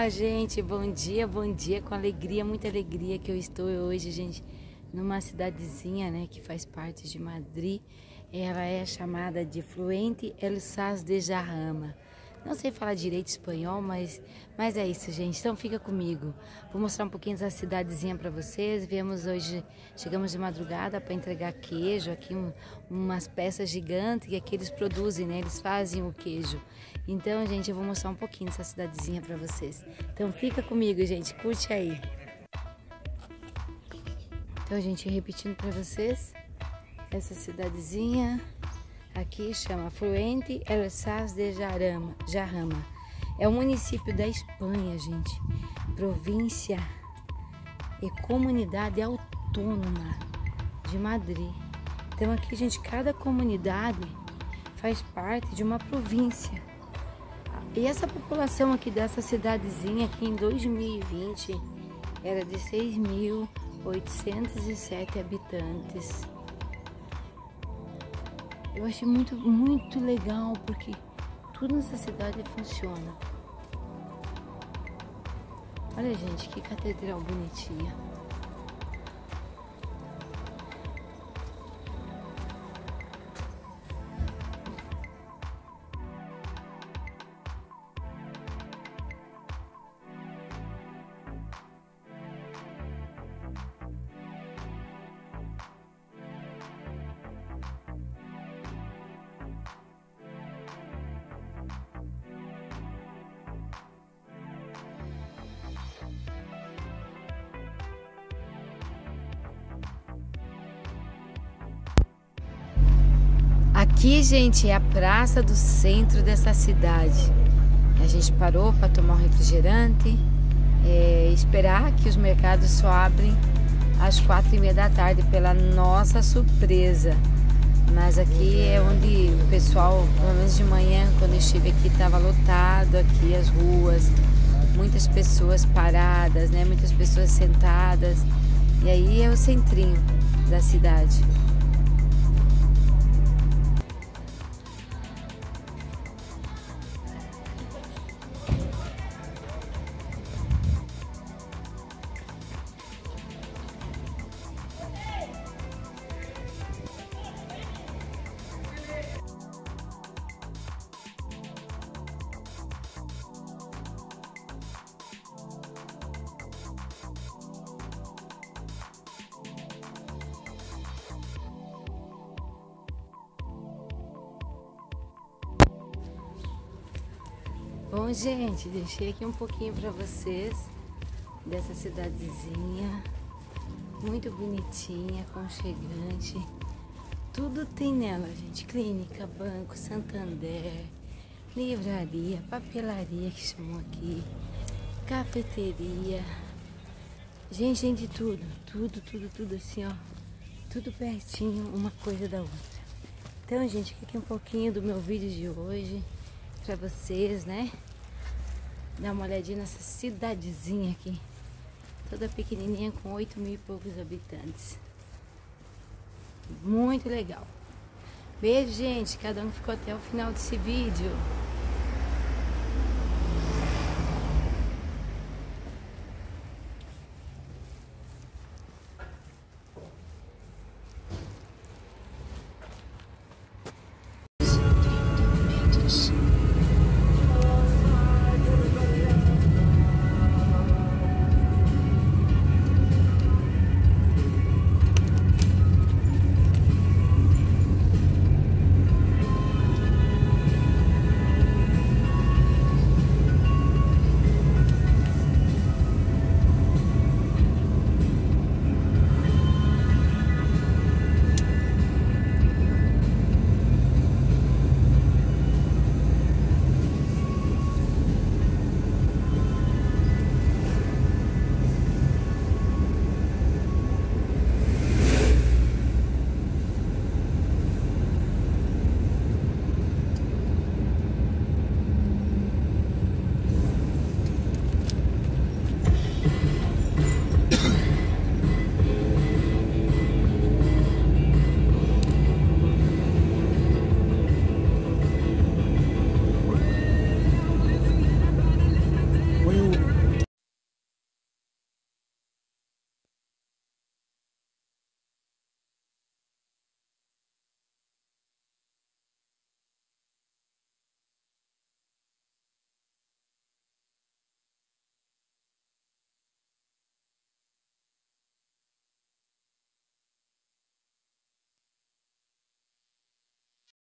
Olá, gente, bom dia, com alegria, muita alegria que eu estou hoje, gente, numa cidadezinha, né, que faz parte de Madrid. Ela é chamada de Fuente El Saz de Jarama. Não sei falar direito espanhol, mas é isso, gente. Então fica comigo. Vou mostrar um pouquinho dessa cidadezinha para vocês. Chegamos de madrugada para entregar queijo, aqui umas peças gigantes que aqui eles produzem, né? Eles fazem o queijo. Então, gente, eu vou mostrar um pouquinho dessa cidadezinha para vocês. Então fica comigo, gente. Curte aí. Então, gente, repetindo para vocês, essa cidadezinha aqui chama Fuente El Saz de Jarama. É um município da Espanha, gente. Província e comunidade autônoma de Madrid. Então aqui, gente, cada comunidade faz parte de uma província. E essa população aqui dessa cidadezinha aqui em 2020 era de 6.807 habitantes. Eu achei muito legal, porque tudo nessa cidade funciona. Olha, gente, que catedral bonitinha. Aqui, gente, é a praça do centro dessa cidade. A gente parou para tomar um refrigerante, esperar que os mercados só abrem às 4h30 da tarde, pela nossa surpresa. Mas aqui é onde o pessoal, pelo menos de manhã, quando eu estive aqui, estava lotado aqui as ruas, muitas pessoas paradas, né? Muitas pessoas sentadas. E aí é o centrinho da cidade. Bom, gente, deixei aqui um pouquinho para vocês dessa cidadezinha, muito bonitinha, aconchegante. Tudo tem nela, gente: clínica, banco, Santander, livraria, papelaria que chamam aqui, cafeteria. Gente, tem de tudo assim, ó, tudo pertinho, uma coisa da outra. Então, gente, aqui um pouquinho do meu vídeo de hoje para vocês, né? Dá uma olhadinha nessa cidadezinha aqui, toda pequenininha, com 8.000 e poucos habitantes. Muito legal. Beijo, gente. Cada um ficou até o final desse vídeo.